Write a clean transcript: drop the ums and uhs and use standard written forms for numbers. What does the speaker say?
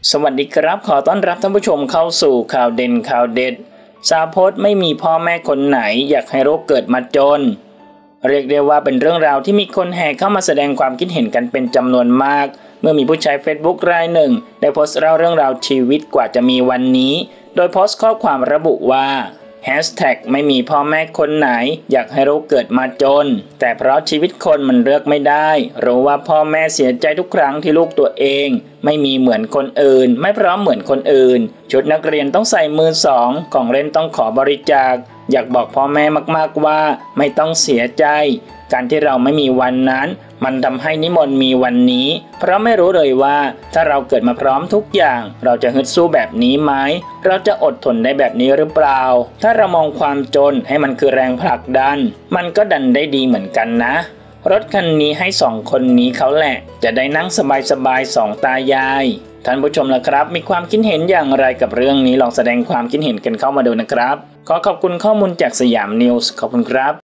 สวัสดีครับขอต้อนรับท่านผู้ชมเข้าสู่ข่าวเด่นข่าวเด็ดสาวโพสต์ไม่มีพ่อแม่คนไหนอยากให้โรคเกิดมาจนเรียกได้ว่าเป็นเรื่องราวที่มีคนแห่เข้ามาแสดงความคิดเห็นกันเป็นจำนวนมากเมื่อมีผู้ใช้ Facebook รายหนึ่งได้โพสต์เล่าเรื่องราวชีวิตกว่าจะมีวันนี้โดยโพสต์ข้อความระบุว่าไม่มีพ่อแม่คนไหนอยากให้เราเกิดมาจนแต่เพราะชีวิตคนมันเลือกไม่ได้รู้ว่าพ่อแม่เสียใจทุกครั้งที่ลูกตัวเองไม่มีเหมือนคนอื่นไม่พร้อมเหมือนคนอื่นชุดนักเรียนต้องใส่มือสองของเล่นต้องขอบริจาคอยากบอกพ่อแม่มากๆว่าไม่ต้องเสียใจการที่เราไม่มีวันนั้นมันทำให้นิมนต์มีวันนี้เพราะไม่รู้เลยว่าถ้าเราเกิดมาพร้อมทุกอย่างเราจะฮึดสู้แบบนี้ไหมเราจะอดทนได้แบบนี้หรือเปล่าถ้าเรามองความจนให้มันคือแรงผลักดันมันก็ดันได้ดีเหมือนกันนะรถคันนี้ให้สองคนนี้เขาแหละจะได้นั่งสบายๆสองตายายท่านผู้ชมล่ะครับมีความคิดเห็นอย่างไรกับเรื่องนี้ลองแสดงความคิดเห็นกันเข้ามาดูนะครับขอขอบคุณข้อมูลจากสยามนิวส์ขอบคุณครับ